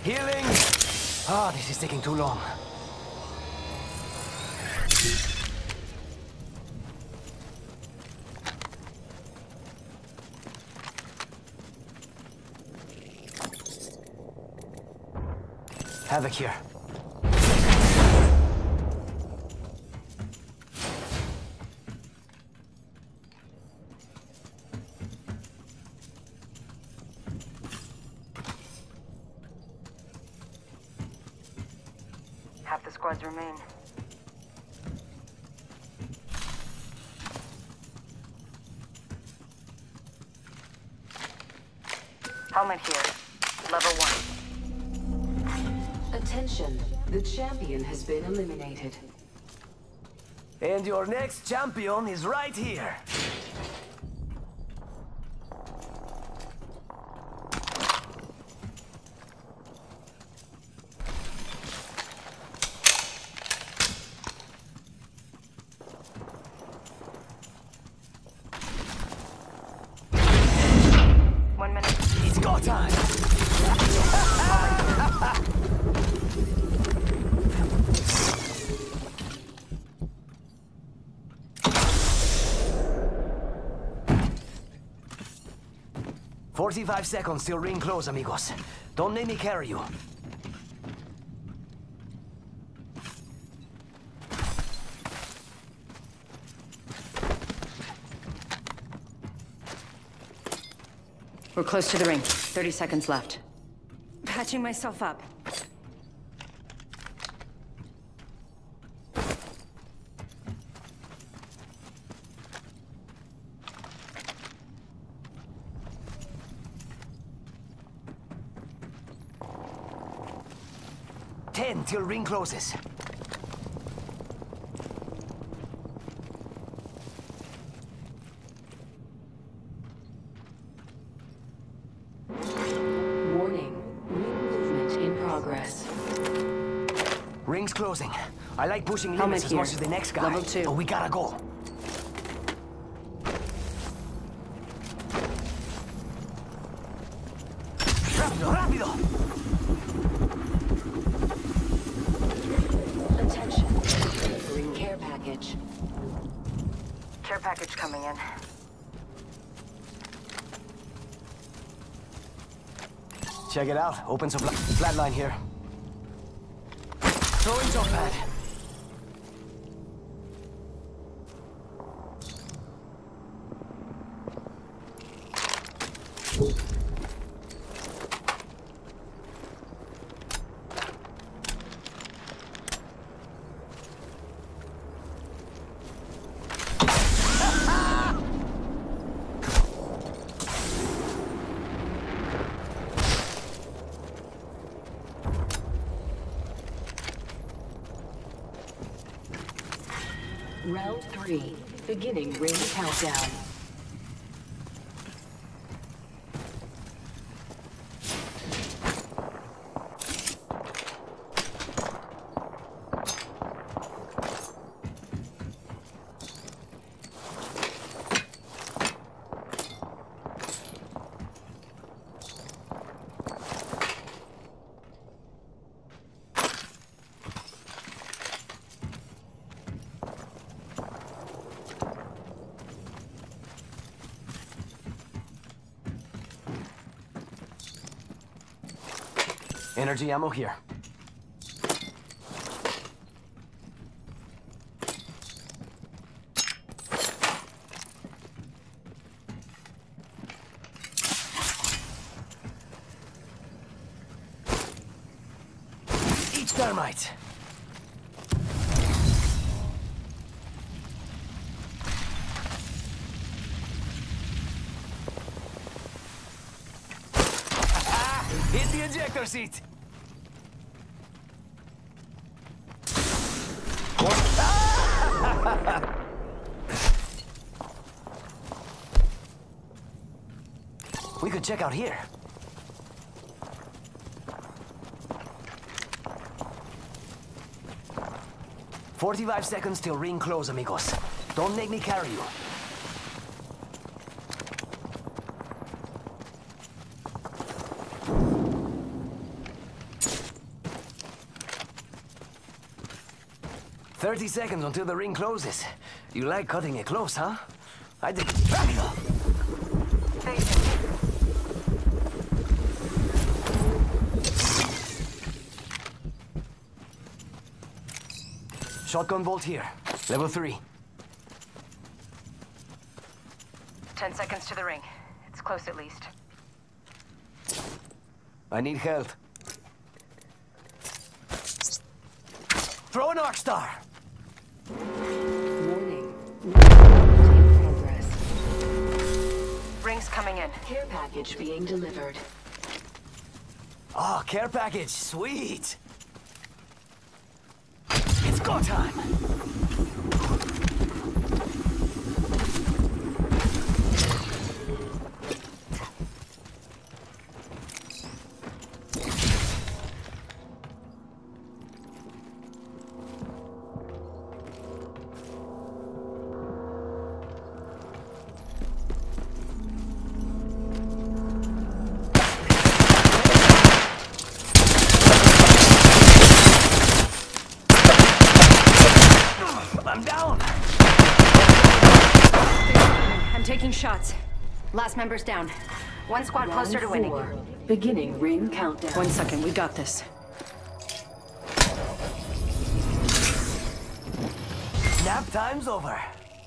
Healing! Ah, this is taking too long. Havoc here. Half the squads remain. Helmet here. Level 1. Attention, the champion has been eliminated. And your next champion is right here. It's go time! 45 seconds till ring close, amigos. Don't make me carry you. We're close to the ring. 30 seconds left. Patching myself up. Ten till ring closes. Warning, ring movement in progress. Ring's closing. I like pushing Helmet limits as here. much as the next guy. Level 2. But we gotta go. Rápido, rápido! Attention, delivering care package. Care package coming in. Check it out. Open supply. Flatline here. Throwing jump pad. Round 3, beginning ring countdown. Energy ammo here. Each thermite. Hit the ejector seat. We could check out here. "45 seconds till ring close, amigos. Don't make me carry you." 30 seconds until the ring closes. You like cutting it close, huh? I did. Shotgun bolt here. Level 3. 10 seconds to the ring. It's close at least. I need help. Throw an arc star! Warning. In progress. Ring's coming in. Care package being delivered. Oh, care package. Sweet! It's go time! I'm down! I'm taking shots. Last member's down. One squad closer to winning. 4. Beginning ring countdown. 1 second, we got this. Nap time's over.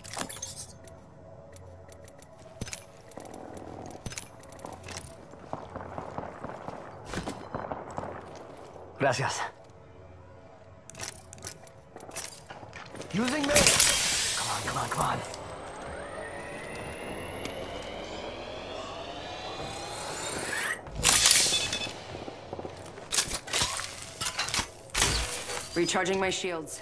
Gracias. Using me! Come on, come on, come on. Recharging my shields.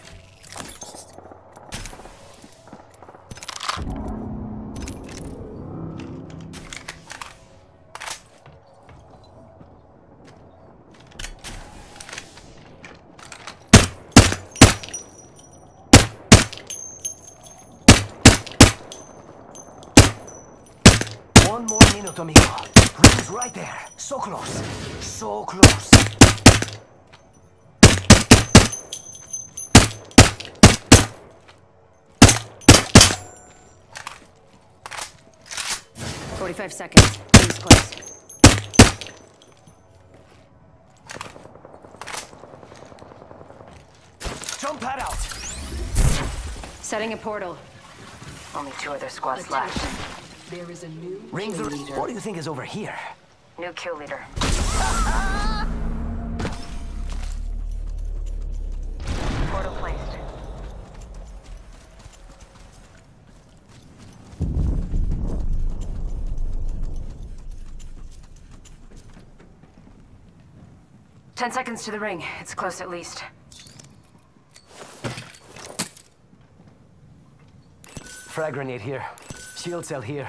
One more minute, amigo. Ring's right there. So close. So close. "45 seconds. Ring's close." Jump pad out. Setting a portal. Only 2 other squads left. There is a new Rings kill are... leader. What do you think is over here? New kill leader. Portal placed. "10 seconds to the ring. It's close at least." Frag grenade here. Shield cell here.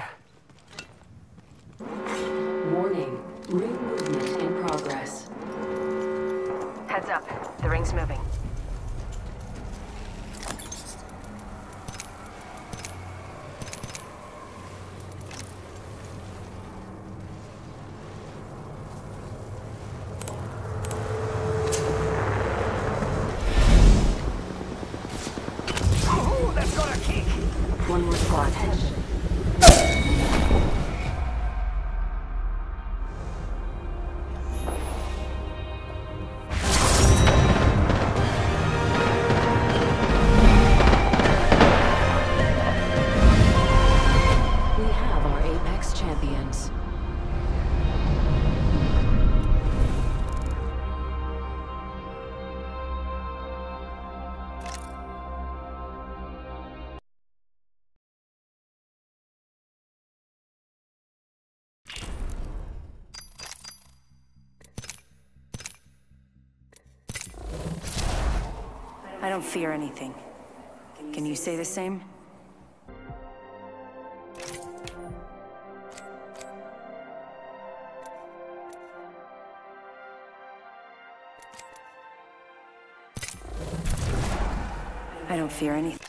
Warning. Ring movement in progress. Heads up. The ring's moving. Ooh, that's got a kick! One more squad. We have our Apex champions. I don't fear anything. Can you say the same? I don't fear anything.